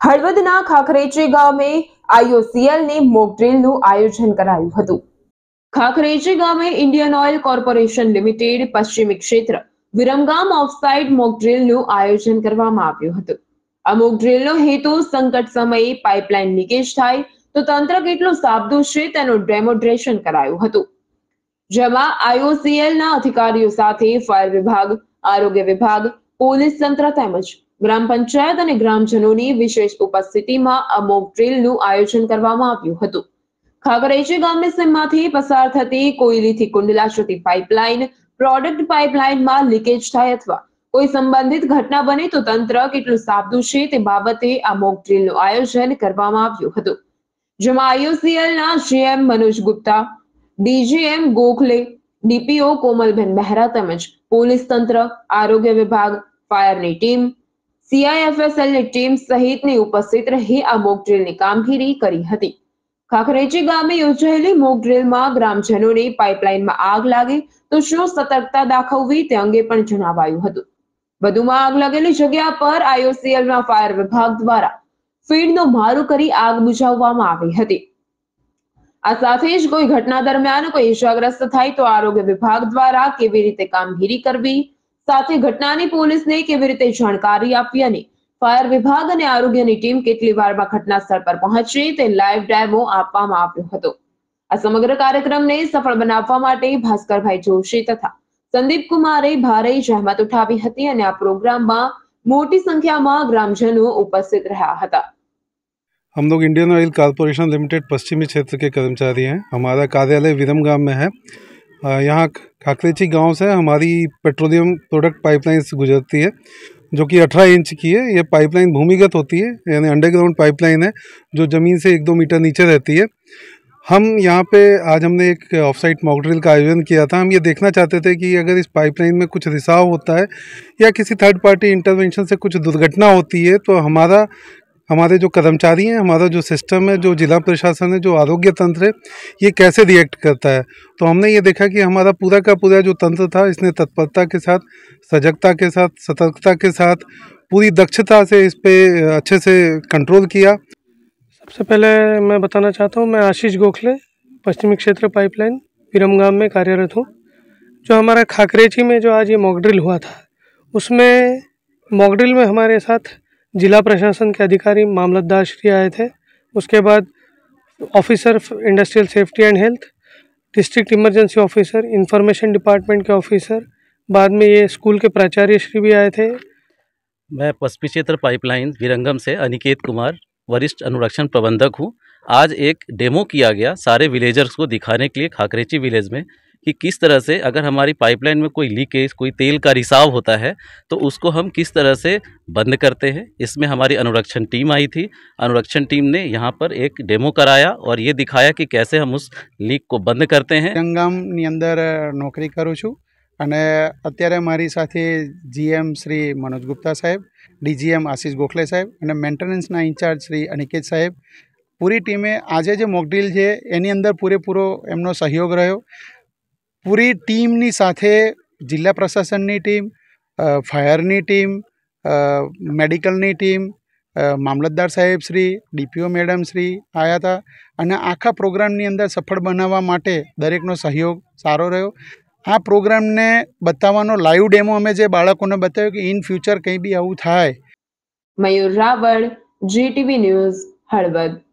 હળવદના ખાખરેચી ગામે આઈઓસીએલની મોક ડ્રીલનું આયોજન કરાયું હતું। ખાખરેચી ગામે ઇન્ડિયન ઓઇલ કોર્પોરેશન લિમિટેડ પશ્ચિમી ક્ષેત્ર વિરમગામ ઓફસાઇડ મોક ડ્રીલનું આયોજન કરવામાં આવ્યું હતું। આ મોક ડ્રીલનો હેતુ સંકટ સમયે પાઇપલાઇન લીકેજ થાય તો તંત્ર કેટલું સાબદું છે તેનું ડેમોન્સ્ટ્રેશન કરાયું હતું, જેમાં આઈઓસીએલના અધિકારીઓ સાથે ફાયર વિભાગ, આરોગ્ય વિભાગ, પોલીસ તંત્ર તેમજ ગ્રામ પંચાયત અને ગ્રામજનોની વિશેષ ઉપસ્થિતિમાં આ મોક ડ્રીલનું આયોજન કરવામાં આવ્યું હતું। ખાખરેચી ગામની સીમમાંથી પસાર થતી કોયલીથી કુંડલા સુધી પાઇપલાઇન, પ્રોડક્ટ પાઇપલાઇનમાં લીકેજ થાય અથવા કોઈ સંબંધિત ઘટના બને તો તંત્ર કેટલું સાબદું છે તે બાબતે આ મોક ડ્રીલનું આયોજન કરવામાં આવ્યું હતું, જેમાં આઈઓસીએલના GM Manoj Gupta, DGM Gokhale, DPO Komalben Mehra તેમજ પોલીસ તંત્ર, આરોગ્ય વિભાગ, ફાયરની ટીમ, સીઆઈએફએસએલની ટીમ સહિતની ઉપસ્થિત રહી આ મોક ડ્રીલની કામગીરી કરી હતી। ખાખરેચી ગામે યોજાયેલી મોક ડ્રીલમાં ગ્રામજનોને પાઇપલાઇનમાં આગ લાગે તો શું સતર્કતા દાખવવી તે અંગે પણ જણાવાયું હતું। વધુમાં આગ લાગેલી જગ્યા પર આઈઓસીએલના ફાયર વિભાગ દ્વારા ફીડનું મારું કરી આગ બુઝાવવામાં આવી હતી। આ સાથે જ કોઈ ઘટના દરમિયાન કોઈ ઇજાગ્રસ્ત થાય તો આરોગ્ય વિભાગ દ્વારા કેવી રીતે કામગીરી કરવી, સાથે ઘટનાની પોલીસને કેવી રીતે જાણકારી આપવી અને ફાયર વિભાગ અને આરોગ્યની ટીમ કેટલી વારમાં ઘટના સ્થળ પર પહોંચે તે લાઈવ ડેમો આપવામાં આવ્યો હતો। આ સમગ્ર કાર્યક્રમને સફળ બનાવવા માટે ભાસ્કરભાઈ જોશી તથા સંદીપ કુમારે ભારે જહેમત ઉઠાવી હતી અને આ પ્રોગ્રામમાં મોટી संख्याમાં ग्रामजनों उपस्थित रहा था। हम लोग इंडियन ऑयल कॉर्पोरेशन लिमिटेड पश्चिमी क्षेत्र के कर्मचारी हैं। हमारा कार्यालय विरमगाम में है। यहाँ खाखरेची गांव से हमारी पेट्रोलियम प्रोडक्ट पाइपलाइंस गुजरती है, जो कि 18 इंच की है। ये पाइपलाइन भूमिगत होती है, यानी अंडरग्राउंड पाइपलाइन है जो ज़मीन से 1-2 मीटर नीचे रहती है। हम यहाँ पे आज हमने एक ऑफसाइट मॉक ड्रिल का आयोजन किया था। हम ये देखना चाहते थे कि अगर इस पाइपलाइन में कुछ रिसाव होता है या किसी थर्ड पार्टी इंटरवेंशन से कुछ दुर्घटना होती है तो हमारे जो कर्मचारी हैं, हमारा जो सिस्टम है, जो जिला प्रशासन है, जो आरोग्य तंत्र है, ये कैसे रिएक्ट करता है। तो हमने ये देखा कि हमारा पूरा का पूरा जो तंत्र था, इसने तत्परता के साथ, सजगता के साथ, सतर्कता के साथ, पूरी दक्षता से इस पे अच्छे से कंट्रोल किया। सबसे पहले मैं बताना चाहता हूँ, मैं आशीष गोखले, पश्चिमी क्षेत्र पाइपलाइन विरमगाम में कार्यरत हूँ। जो हमारा खाखरेची में जो आज ये मॉक ड्रिल हुआ था, उसमें मॉक ड्रिल में हमारे साथ जिला प्रशासन के अधिकारी मामलतदार श्री आए थे। उसके बाद officer industrial safety and health, district emergency officer, information department के ऑफिसर, बाद में ये स्कूल के प्राचार्य श्री भी आए थे। मैं पश्चिमी क्षेत्र पाइपलाइन विरंगम से अनिकेत कुमार, वरिष्ठ अनुरक्षण प्रबंधक हूँ। आज एक डेमो किया गया सारे विलेजर्स को दिखाने के लिए खाखरेची विलेज में कि किस तरह से अगर हमारी पाइपलाइन में कोई लीकेज, कोई तेल का रिसाव होता है तो उसको हम किस तरह से बंद करते हैं। इसमें हमारी अनुरक्षण टीम आई थी। अनुरक्षण टीम ने यहाँ पर एक डेमो कराया और ये दिखाया कि कैसे हम उस लीक को बंद करते हैं। विरंगामनी अंदर नौकरी करूँ छूँ અને અત્યારે મારી સાથે જીએમ શ્રી મનોજ ગુપ્તા સાહેબ, ડીજીએમ આશીષ ગોખલે સાહેબ અને મેન્ટેનન્સના ઇન્ચાર્જ શ્રી અનિકેત સાહેબ, પૂરી ટીમે આજે જે મોક ડ્રીલ છે એની અંદર પૂરેપૂરો એમનો સહયોગ રહ્યો। પૂરી ટીમની સાથે જિલ્લા પ્રશાસનની ટીમ, ફાયરની ટીમ, મેડિકલની ટીમ, મામલતદાર સાહેબ શ્રી, ડીપીઓ મેડમ શ્રી આવ્યા હતા અને આખા પ્રોગ્રામની અંદર સફળ બનાવવા માટે દરેકનો સહયોગ સારો રહ્યો। આ પ્રોગ્રામને બતાવવાનો લાઈવ ડેમો અમે જે બાળકોને બતાવ્યો કે ઇન ફ્યુચર કંઈ બી આવું થાય। Mayur Raval, GTV news, Halvad.